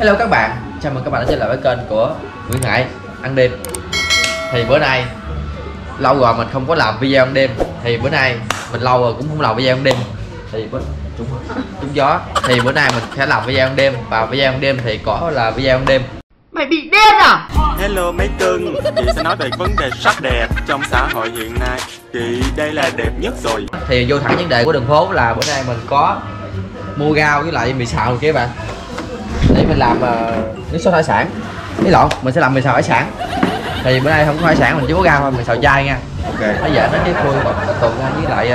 Hello các bạn, chào mừng các bạn đã trở lại với kênh của Nguyễn Hải ăn đêm. Thì bữa nay lâu rồi mình không có làm video ăn đêm. Thì bữa nay mình lâu rồi cũng không làm video ăn đêm. Thì trúng gió. Thì bữa nay mình sẽ làm video ăn đêm. Và video ăn đêm thì có là video ăn đêm. Mày bị điên à? Hello mấy cưng, chị sẽ nói về vấn đề sắc đẹp trong xã hội hiện nay. Chị đây là đẹp nhất rồi. Thì vô thẳng vấn đề của đường phố là bữa nay mình có mua rau với lại mì xào kia bạn, để mình làm nước sốt hải sản. Mình sẽ làm mì xào hải sản. Thì bữa nay không có hải sản, mình chỉ có rau thôi, mì xào chay nha. Ok. Bây giờ nó cái khui bột tuần ra với lại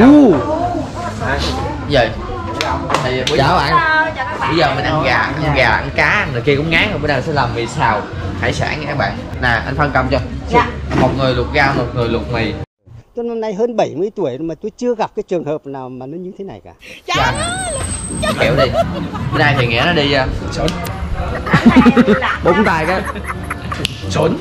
gì? Thì chào bạn. Bây giờ mình ăn gà, ăn cá, người kia cũng ngán rồi. Bữa nay sẽ làm mì xào hải sản nha các bạn. Nè, anh phân công cho. Dạ. Một người luộc rau, một người luộc mì. Tôi năm nay hơn 70 tuổi mà tôi chưa gặp cái trường hợp nào mà nó như thế này cả. Dạ. Kẹo đi. Bữa nay thì Nghĩa nó đi sổn. 4 tay cái. Sổn.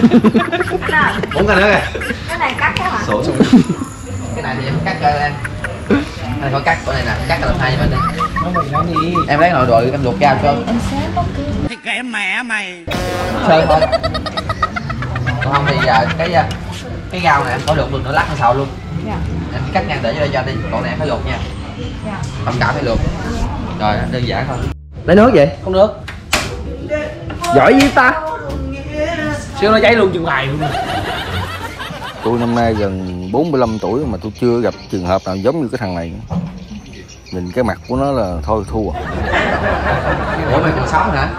4 cái nữa kìa. Cái này cắt cái hả? Sổn. Cái này thì em cắt cho em. Anh có cắt của này nè, cắt làm hai cho mình đi. Em lấy nội đội em luộc rau cho. Em xé có kia. Thì kệ mẹ mày. Sơ thôi. Còn không thì cái rau này em có luộc luôn nữa, lát hay xào luôn. Dạ. Em cắt ngang để cho đây cho đi, còn này em phải luộc nha. Dạ. Không cả phải luộc. Rồi đơn giản thôi. Lấy nước vậy? Không nước. Giỏi với ta. Siêu nó cháy luôn chừng ngày luôn. Tôi năm nay gần 45 tuổi mà tôi chưa gặp trường hợp nào giống như cái thằng này. Nhìn cái mặt của nó là thôi thua. Ủa mày còn sống hả?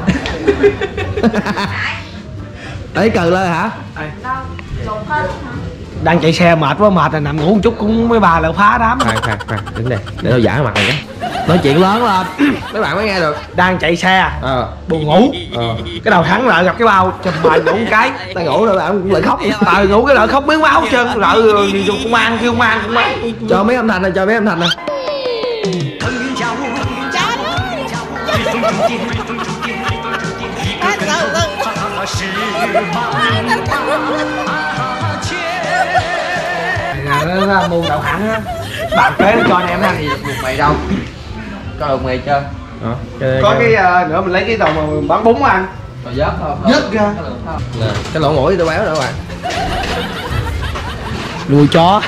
Lấy cờ lên hả? Đang chạy xe mệt quá, mệt rồi nằm ngủ một chút cũng mấy bà là phá đám. Khoan, đứng đây, để tao giả cái mặt này nhé. Nói chuyện lớn lên, mấy bạn mới nghe được. Đang chạy xe, buồn ngủ, cái đầu thắng lại gặp cái bao, chùm bài ngủ một cái. Tao ngủ rồi bạn cũng lại khóc. Ngủ cái lợi khóc miếng máu hết trơn, lợi gì công an, kêu công an. Cho mấy âm thanh này, cho mấy âm thanh nè. Nó mua đậu thẳng á, bạn kế nó cho anh em ăn gì Luộc mì đâu? Có luộc mì chưa? có cái nữa mình lấy cái tàu mà bán bún ăn. Rồi vớt không? Vớt ra. Nè, cái lỗ mũi tôi béo nữa bạn. Nuôi chó.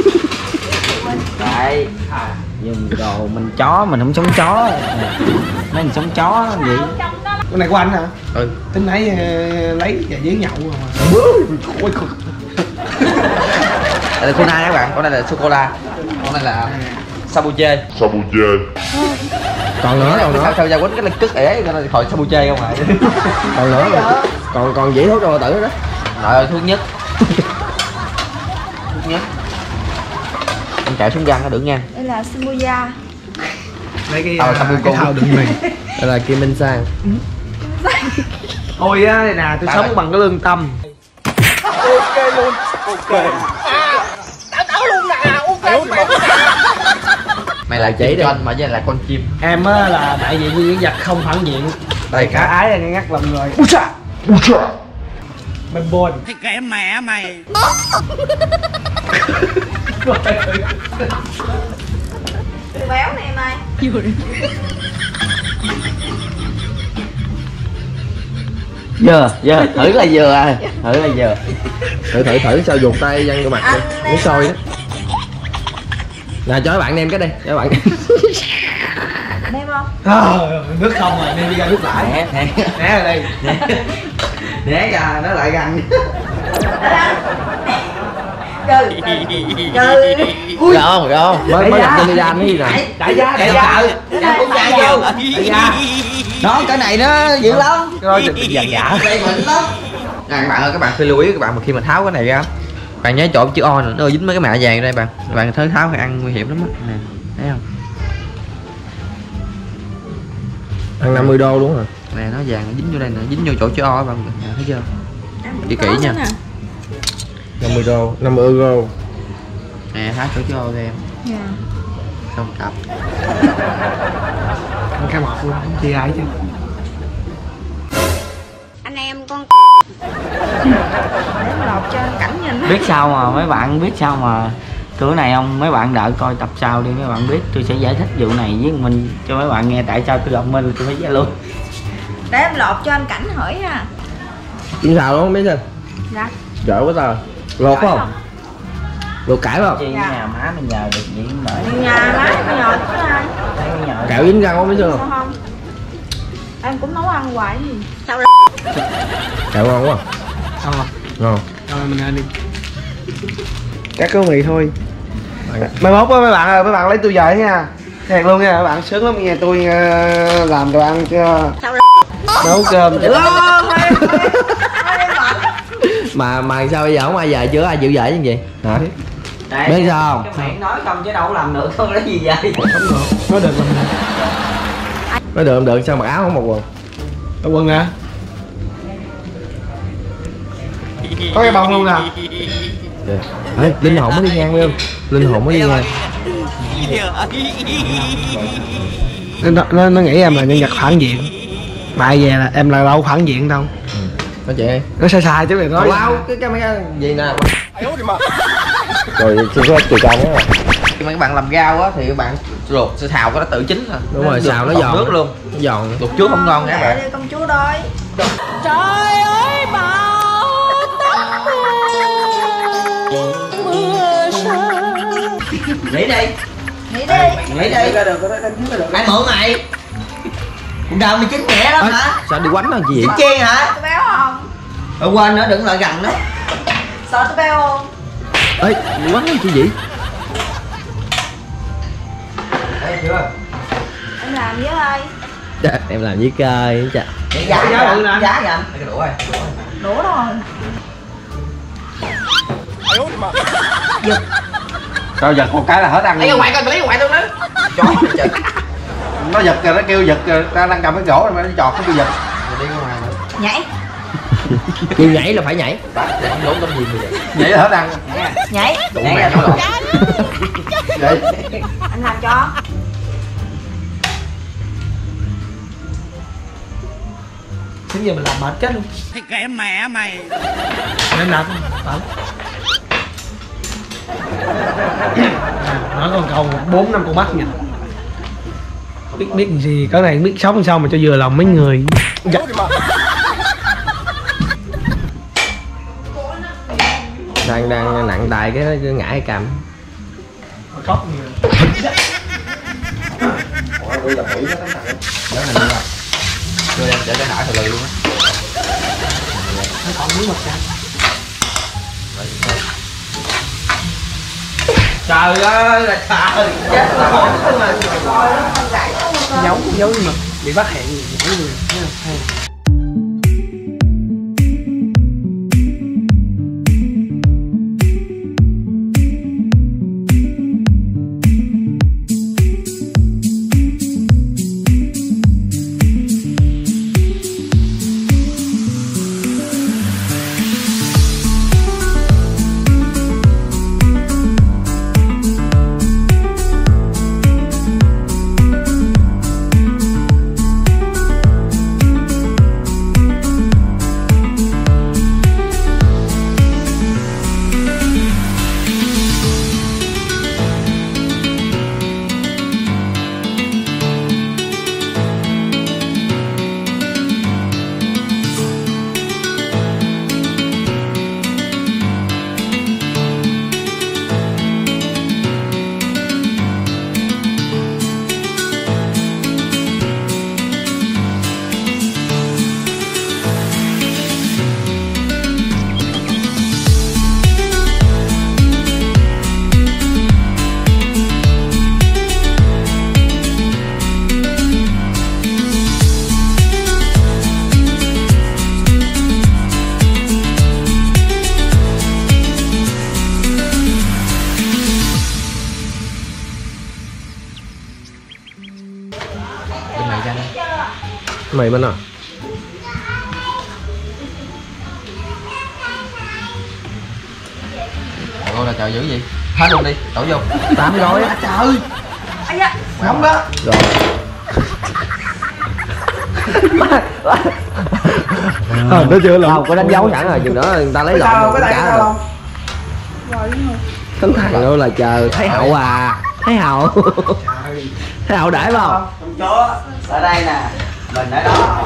Đấy, dùng đồ mình chó, mình không sống chó. Mấy mình sống chó vậy. Cái này của anh hả? Ừ. Tính nãy lấy và dưới nhậu rồi mà. Đây là Kuna các bạn, con này là sô cô la, con này là sabuche. Còn nữa, sao ra quýnh cái là cứt ế cái này khỏi sabuche không ạ? Còn nữa rồi. Còn dĩ thuốc cho tử đó. Trời ơi, thuốc nhất. Thuốc nhất. Em chạy xuống răng nó đừng nha. Đây là Sumuya. Lấy cái thao đựng mì. Đây là Kim Minh Sang. Thôi á, đây nè, tôi sống bằng cái lương tâm. Ok luôn. Ok. Tao luôn nè, ok. Mày là chỉ cho anh mà với là con chim. Em á là đại diện nguyên vật không phản diện. Đây cả ái là ngắt lòng người. Bên bồn. Thì kệ mẹ mày. Béo này em ơi. Vừa, thử là vừa à. Thử sao ruột tay văng vô mặt đi. Nước sôi đó. Nè cho các bạn nêm cái đi, cho các bạn. Nêm không? Nước không rồi, nên đi ra nước lại. Né ở đây. Né ra nó lại gần. Trời. Rồi mới nhập cho ra cái gì nè. Đại gia cũng ra vô. Đại gia. Đó cái này nó dữ lắm. Rồi vàng giả. Đây mình lắm. Nè các bạn ơi, các bạn phải lưu ý các bạn mà khi mà tháo cái này ra, bạn nhớ trộn chữ O nè, nó dính mấy cái mạ vàng đây bạn. Bạn thấy tháo phải ăn nguy hiểm lắm á. Nè, thấy không? Ăn 50 đô luôn rồi. Nè nó vàng nó dính vô đây nè, dính vô chỗ chữ O các bạn. Nè, thấy chưa? Đi kỹ nha. 50 đô, 50 euro. Nè tháo chỗ chữ O cho em. Dạ. Xong cặp. Ăn cái mọt luôn, không chi ai chứ. Anh em con để mà lột cho cảnh nhìn. Biết sao mà mấy bạn biết sao mà Cửa này không, mấy bạn đợi coi tập sau đi, mấy bạn biết tôi sẽ giải thích vụ này với mình cho mấy bạn nghe tại sao tôi gặp Minh tôi phải giải luôn. Để em lột cho anh Cảnh hỏi ha. Chuyện xào luôn biết chưa? Dạ. Giỏi quá tao. Lột phải không? Lột cải phải không? Chị nhà má mình nhờ được gì cũng đợi. Nhà má em nhờ chứ ai. Kẹo dính răng không biết chưa? Không. Em cũng nấu ăn hoài gì. Sao Kẹo ngon quá. Ngon. Rồi mình ăn đi. Các cô mì thôi. Mai mốt á mấy bạn ơi, mấy bạn lấy tôi về nha. Thiệt luôn nha, các bạn sướng lắm nha, tôi làm đồ ăn cho nấu cơm cho. Mà sao bây giờ không ai về chưa, ai chịu về chứ gì? Hả? Biết sao không? Cái miệng nói không chứ đâu có làm được, không lấy gì vậy? Nói được làm được. Nói được không được, sao mặc áo không mặc quần? Mặc quần hả? Có cái bông luôn nè. Ê, linh hồn mới đi ngang không? Linh hồn mới đi ngang. Nó nghĩ em là nhân vật phản diện. Bài về là em là đâu phản diện đâu. Nói chuyện đi. Nó sai sai chứ mày nói. Wow, cái mấy cái gì nè. Rồi chưa có chiều cao nữa. Khi mà các bạn làm rau á thì các bạn luộc sẽ xào cái nó tự chín thôi. Đúng rồi, xào nó giòn nước luôn. Nó giòn. Luộc trước không ngon các bạn. Đi con chú đói. Trời ơi bão táp mưa sa. Nghỉ đi. Nghỉ đi. Nghỉ đi. Ai mượn mày? Con đào mày chín nhẹ lắm hả? Sao đi quánh nó gì Chín vậy? chiên hả? Tôi béo không? Ở quên nữa, đừng lại gần đó. Sợ tôi béo không? Ê, đi quánh nó chứ gì? Thấy chưa? Em làm với ai? Em làm với cây chà. Giá dành. Giá dành. Cái đũa rồi. Đủ rồi. Sao giật một cái là hết ăn. Lấy cái quạt coi, lấy cái quạt luôn đó. Chó trời. Nó giật rồi, nó kêu giật rồi, ta đang cầm cái gỗ rồi nó chọt nó kêu giật. Rồi đi ra ngoài nữa. Nhảy. Kêu nhảy là phải nhảy. Không đúng tấm gì bây giờ. Vậy là hết ăn. Nhảy. Đủ mẹ nói lộn. Vậy. Anh làm cho. Thế giờ mình làm mệt chết luôn. Thì kệ mẹ mày. Em làm không? Nó còn cầu 4-5 con mắt nha. Biết gì cái này biết sống sao mà cho vừa lòng mấy người. Đang nặng tài cái ngã cái cầm. Khóc nhiều. Đưa em để cái nải thật lì luôn á. Nó còn miếng mặt cam. Trời ơi là trời. Chết rồi. Giấu nhưng mà bị bắt hẹn mỗi người. Thấy không? Mày bên nào? Ôi là trời dữ gì? Hết luôn đi, đổ vô. 8 gói á. Trời. Ây da. Không đó. Rồi. Nó chưa luôn. Không, có đánh dấu sẵn rồi, chừng nữa người ta lấy lộn Sao, rồi, cái trả này rồi. không? Thằng nữa là chờ Thái Hậu à. Thái Hậu. Thái Hậu đãi không? Con chó ở đây nè. Mình ở đó.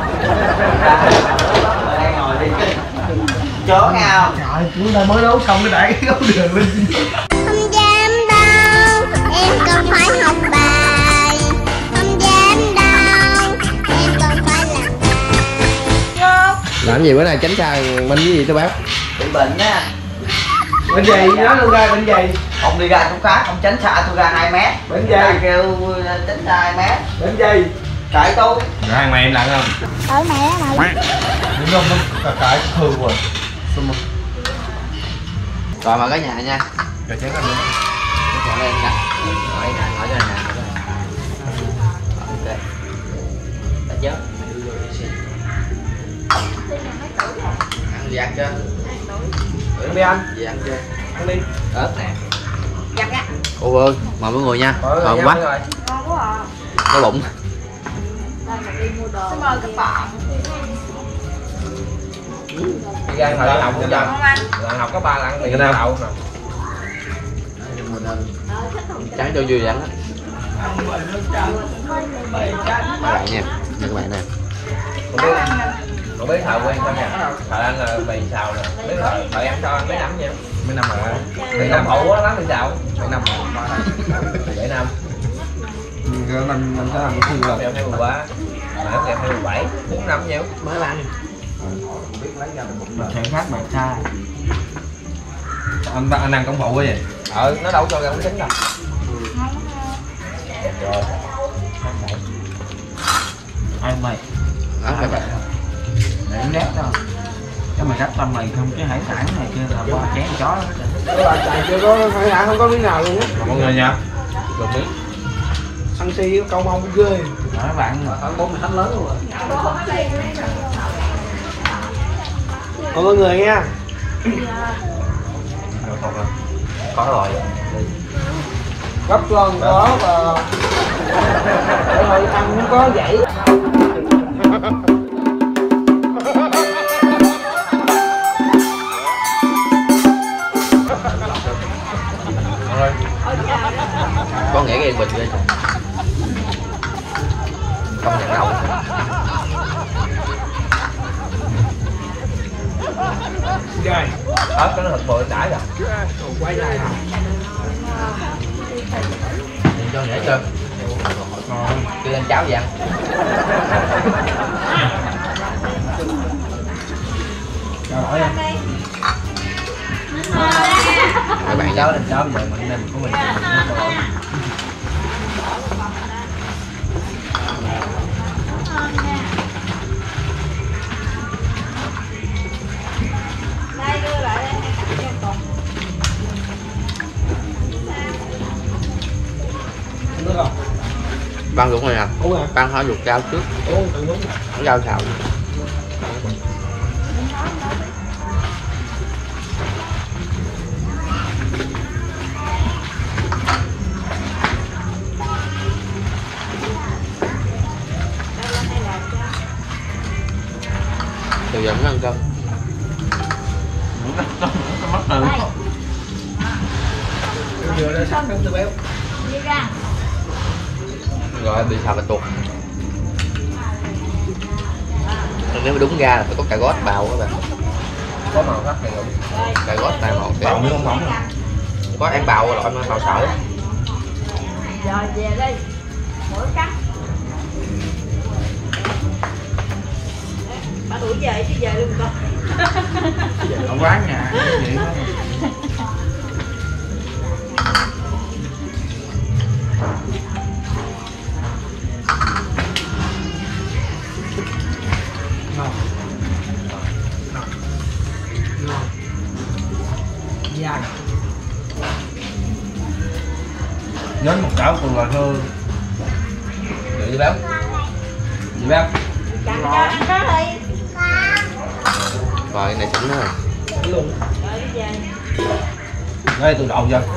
Đang ngồi đi. Chó nghe không? Trời, chúng ta mới nấu xong cái đẩy cái gấu đường lên. Không dám đâu, em còn phải học bài. Không dám đâu, em còn phải làm bài. Làm gì bữa nay tránh xa Minh với gì tôi báo? Bị bệnh á. Bệnh gì? Nói luôn ra bệnh gì? Ông đi ra chỗ khác, ông tránh xa tôi ra 2 mét. Bệnh gì? Ra kêu tránh xa 2 mét. Bệnh gì? Cãi tôi. Rồi hai mày em lặng không? Ở mẹ mày. Đúng không? Cái thường rồi. Rồi mà cái nhà nha. Rồi chén ăn đi. Chọn lên nè. Hỏi cho nè. Ok. Đã chết. Ăn gì ăn chưa? Ăn đi anh. Gì ăn chưa? Ăn đi. Ớt nè. Giặt á. Cô ơi, mời mọi người nha. Ngon quá. Ngon quá à. Cái bụng. Xin mời các bạn. Đi ra hồi học cho dân. Ngon anh. Học có 3 lần thì nó đậu nè. Tráng cho vui ăn á. Các bạn nha. Các bạn nè. Không biết thợ quen sao nha. Thợ anh là mì xào nè. Biết thợ em cho anh mấy năm nha. Mấy năm rồi. Mấy năm hậu quá lắm mì xào. 7 năm rồi. 7 năm. Mình sẽ làm cái thương rồi. Em 2013. Mà em 2017. 4 năm nhiêu? Mới ăn. Thèm phát bạc xa. Anh ăn công phụ quá vậy? Nó đâu cho ra cũng chính đâu. Rồi. Ăn mày. Ăn các bạn. Để nét thôi. Cái mày cắt tâm mày không cái hải sản này kia là qua chén chó đó. Các bạn chạy chưa có hải sản không có miếng nào luôn á. Mọi người nha. Được miếng. Săn si câu mong cũng ghê. Đó các bạn. Khoảng 4 mình thánh lớn luôn rồi. Còn mọi người nha. Có rồi. Gấp lần đó và để thôi ăn không có vậy. Có nghĩa cái bình đi. Không nhận đâu. Dài. Ớt cái nó thịt bò đãi rồi. Quá dài hả? Cho nhảy chưa? Kêu anh cháu gì ăn? Rồi hỏi em. Các bạn Cháu lên cháu giờ mình nên của mình. Đây đưa lại đây. Hai cặp Nước không? Băng luôn rồi nè. Uống hả? Băng hỏi luộc rau trước. Uống tự uống. Rau xào. Từ giờ mới ăn cơm. Mất từ. Vừa ra sắc cơm từ béo. đi ra. Rồi bị xào cà tuột. Nếu mà đúng ra là phải có cà gót bào các bạn. Có màu sắc này không? Cà gót tài màu kìa. Bào miếng không phỏng. Có em bào loại bào sợi. Rồi về đi. Mỗi cắt. Bà đuổi về chứ về luôn con. Ở quán nhà. Vậy đó. Dài. Nhấn một chảo cùng là thơ. Được đi béo. Đi béo. Cắt cho ăn đó đi. Rồi cái này sẵn rồi. Luôn. Rồi đi về. Đây tôi đậu chưa?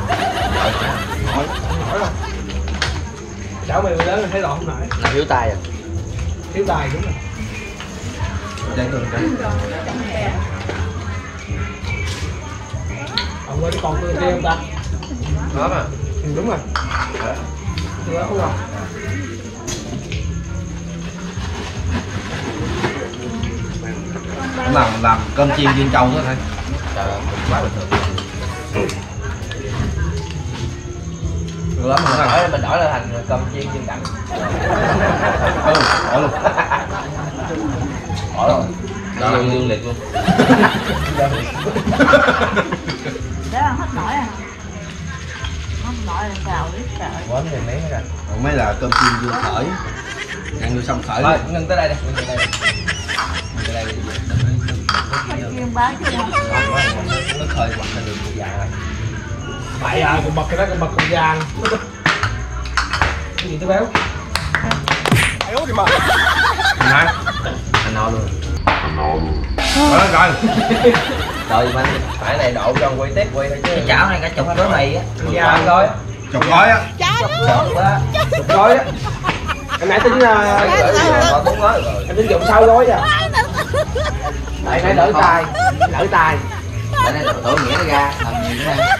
Cháu mày lớn thấy lộn không nổi. Nó thiếu tay à. Thiếu tài đúng rồi. Đây tôi đây. Ông ơi còn tôi thêm ta. Đó mà. Ừ, đúng rồi. Tôi đó không rồi. làm cơm chiên viên trâu đó thôi. Trời ơi, quá bình thường. Được lắm rồi. Mình đổi là thành cơm chiên viên cảnh. Bỏ luôn. Bỏ luôn. Đó là dương liệt luôn. Để ăn hết nổi à? Hết nổi là xào biết trời. Quấn thì miếng ra. Còn mấy là cơm chiên dưa khởi. Ăn vô xong khởi. Thôi, ngưng tới đây đi, ngưng tới đây đi. Ngưng tới đây đi. Chiên bán chứ không. Nó khơi hoặc là đường dài rồi. Bậy à, con bật cái đó con bật con vàng. Cái gì tôi béo? Hả? Anh no luôn. Rồi. Rồi mà phải này độ cho quay tiếp quay thôi chứ. Cái chảo này cả chục gói mì á. Dạ rồi. Chục gói á. Chục gói á. Em nãy tính em tính dùng 6 gói à. Tại nãy đỡ tay. Tại đây tổ nghĩa nó ra làm gì nữa đây.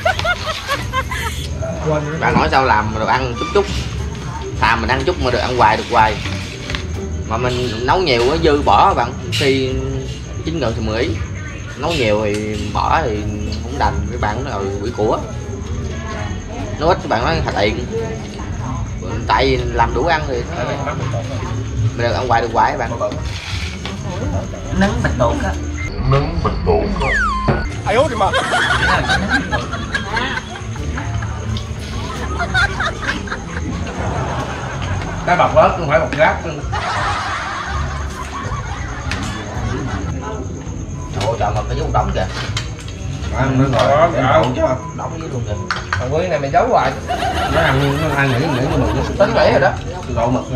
Bạn nói sao làm đồ ăn chút thà mình ăn chút mà được ăn hoài được hoài, mà mình nấu nhiều nó dư bỏ bạn, khi 9 người thì 10 ý, nấu nhiều thì bỏ thì không đành, các bạn rồi quỷ của nó ít, các bạn nói thật tiện, tại vì làm đủ ăn thì mình được ăn hoài được hoài các bạn. Nướng bịch tuột á. Cái bọc rớt không phải bọc rác. Ôi trời, mà cái giống đóng kìa. Ăn nó rồi, đậu chứ. Đóng với luôn kìa. Thằng Quý này mày giấu hoài. Nó ăn nó ăn nghĩ cho mình nó Tính nghĩ rồi đó. đậu mực nè.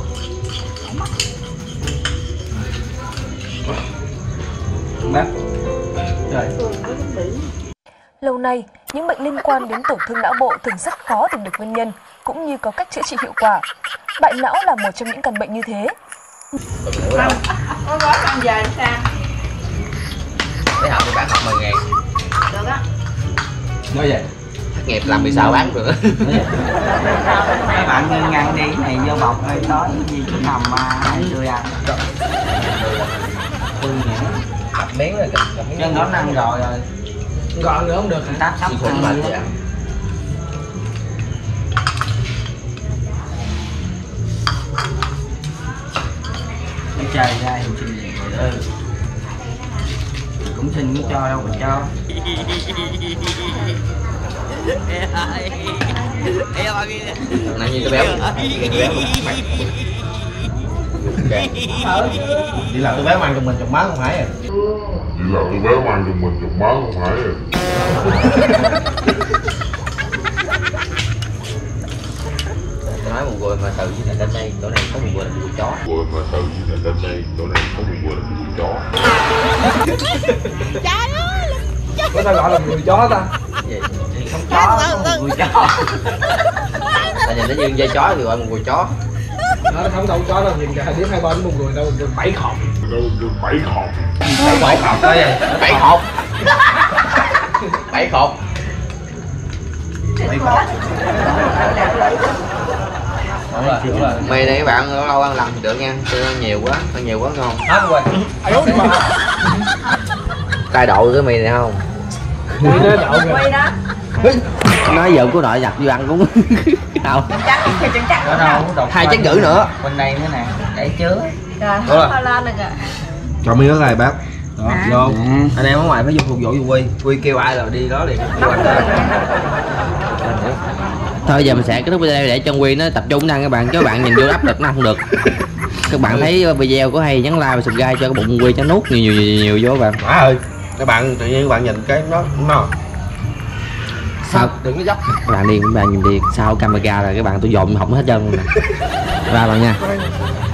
Bác. Rồi. Lâu nay, những bệnh liên quan đến tổn thương não bộ thường rất khó tìm được nguyên nhân, cũng như có cách chữa trị hiệu quả. Bại não là một trong những căn bệnh như thế. Có gói con về sao? Để học thì bạn học 10.000. Được á. Nói vậy. Thất nghiệp làm vì sao bán được. Các bạn ngăn đi này vô bọc rồi tối gì cũng nằm mà tươi ăn. Cặp miếng rồi, cặp miếng. Chân đó ăn rồi. Gọn nữa không được hả? Táp sắp Cũng mệt vậy. Trời ra hình xin gì rồi. Cũng xin muốn cho đâu mà cho. Nãy như cái béo. Đi làm tôi béo ăn cho mình chục má không phải à. Tôi nói một người mà từ như này lên đây, chỗ này có một người là một chó. Có ta gọi là người chó ta. Gì? Không chó, không người chó. Tại nhìn nó như dây chó thì gọi một người chó. Nó không đâu chó đâu, nhìn kìa, biết hai bên một người đâu, được 7 khổng. 7 khổng đó vậy. 7 khổng. 7 khổng. Đúng rồi. Mày này các bạn lâu lâu ăn lần thì được nha, tôi ăn nhiều quá ngon. Hết rồi. Cay độ cái mì này không? Nó đậu kìa. Quay đó. Nói giờ của nội giặt vô ăn cũng đâu. Ở đâu? 2 chén rưỡi nữa. Bên đây nữa nè, để chứa. Rồi, hơi lên rồi kìa. Cho miếng đó này bác. Đó, vô. Anh em ở ngoài phải vô phục vụ cho Quy kêu ai rồi đi đó liền. Thôi giờ mình sẽ kết thúc video để cho Quy nó tập trung ăn các bạn, chứ các bạn nhìn vô áp lực nó không được. Các bạn thấy video có hay nhấn like và subscribe cho cái bụng Quy cho nút nhiều vô các bạn. Má ơi, các bạn tự nhiên các bạn nhìn cái nó Sao? đừng có dốc. Các bạn nhìn đi sau camera rồi các bạn tôi dồn hỏng hết trơn luôn nè. Ra bạn nha.